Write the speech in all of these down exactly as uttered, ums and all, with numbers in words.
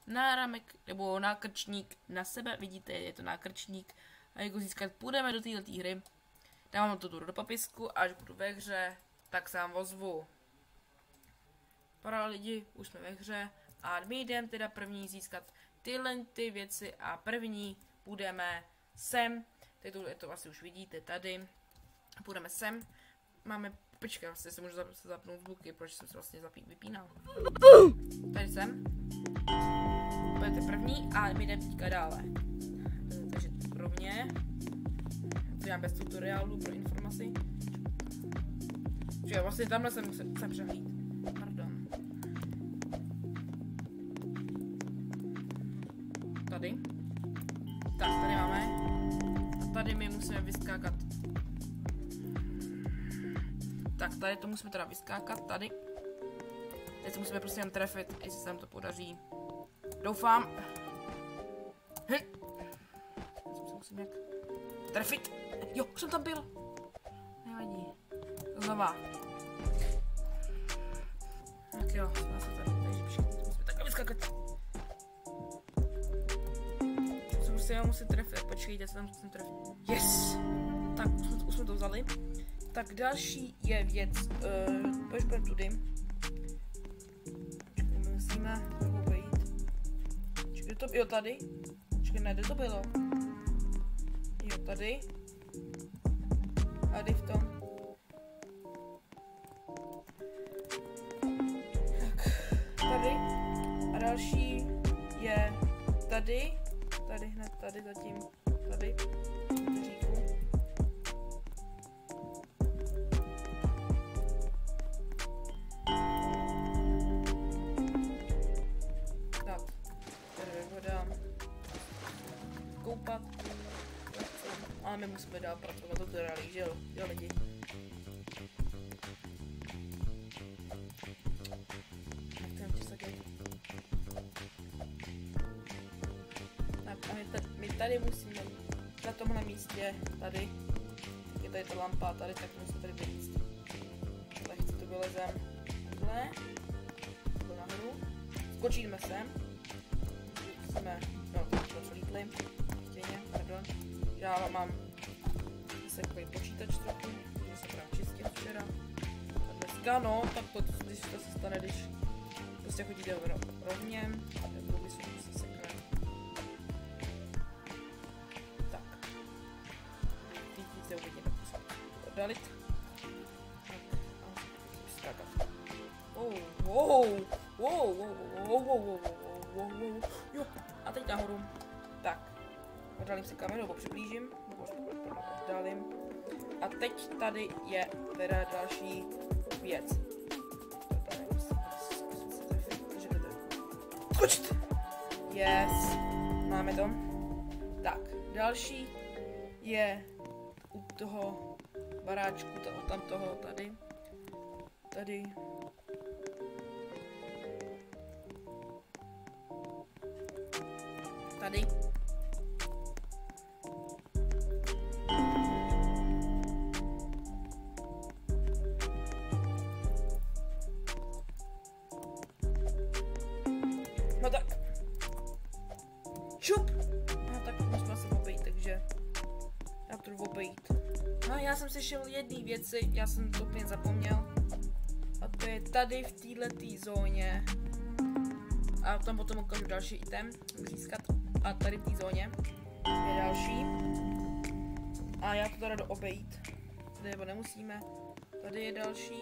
náramek nebo nákrčník na sebe. Vidíte, je to nákrčník. A jak ho získat, půjdeme do této hry. Dávám to tu do popisku, až budu ve hře, tak se vám ozvu. Para lidi, už jsme ve hře. A my jdeme teda první získat tyhle ty věci a první půjdeme sem. Teď to, to asi už vidíte tady. Půjdeme sem. Máme, počkej, vlastně se můžu zap, zapnout zvuky, proč jsem se vlastně zapí, vypínal. Tady jsem. Pojďte první a my jdeme teďka dále. Takže rovně. To dělám bez tutoriálu pro informaci. Že vlastně tamhle jsem musel přehlít. Pardon. Tady. Tak, tady máme. A tady my musíme vyskákat. Tak, tady to musíme teda vyskákat, tady. Teď se musíme prostě jen trefit, jestli se nám to podaří. Doufám. Hej. Teď se musím jak trefit. Jo, už jsem tam byl. Nevadí. Znova. Tak jo, jsme se tady, takže všichni musíme takhle vyskákat. Se já musím trefit, počkejte, se tam musím trefit. Yes! Tak, už jsme, už jsme to vzali. Tak další je věc, uh, pojď pojď tudy. Čekaj, musíme obejít. Čekaj, to, jo tady. Čekaj, ne, kde to bylo? Jo, tady. A tady v tom. Tak, tady. A další je tady. Tady hned, tady zatím, tady, říku. Tak, tady voda, koupat, ale my musíme dál pracovat, to teda že jo, jo lidi. A my tady, my tady musíme, na tomhle místě, tady, je tady ta lampa, tady, tak musíme tady vyjít. Lehce to vylezem, takhle, takhle nahoru, skočíme sem, jsme, no, tak to přelítli, chtěně, pardon, já mám zase takový počítač trochu, že se právě čistil včera, a dneska, no, tak to, když to se stane, když prostě chodíte rovně, nebo by se musí seknout. Dalit. Wow, wow, wow, wow, wow, wow, wow, wow, wow. Jo, a teď nahoru. Tak, oddálím si kameru, nebo přiblížím, nebo oddálím. A teď tady je teda další věc. Skočit! Yes, máme to. Tak, další je u toho baráčku, to, tam toho, tady, tady, tady, no tak, šup, no tak musíme se obejít, takže já to jdu obejít. No, já jsem slyšel jedné věci, já jsem to úplně zapomněl. A to je tady v této zóně. A tam potom ukážu další item, získat. A tady v té zóně je další. A já to teda jdu obejít. Tady nebo nemusíme. Tady je další.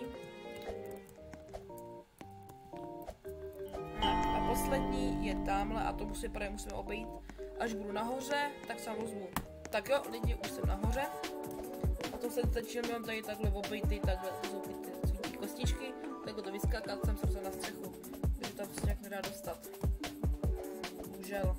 A poslední je tamhle a to musí, právě musíme obejít. Až budu nahoře, tak se ozvu. Tak jo, lidi, už jsem nahoře. A to se stačil mám tady takhle obejty, takhle to jsou ty, ty, ty kostičky, takhle to vyskákat, jsem se na střechu, protože tam se nějak nedá dostat. Bohužel.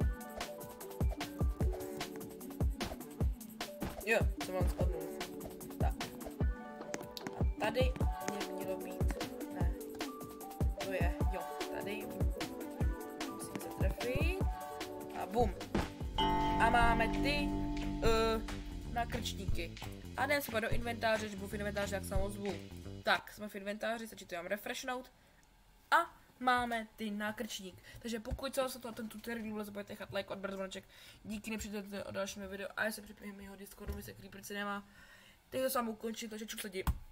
Jo, jsem vám spadnul. Tak. A tady mě mělo být, ne, to je, jo, tady, musím se trefit a bum. A máme ty uh, nákrčníky. A jdeme se do inventáře, že budu v inventáři, jak se ozvu. Tak, jsme v inventáři, stačí to mám refreshnout. A máme ty nákrčník. Takže pokud se vás to ten tutorial líbil, zapomeňte nechat like, odběr, zvoneček. Díky, nepřijďte o dalším videu a já se připojím jeho Discordu, my se Creeper nemá. Teď to sám ukončím, takže čus lidi.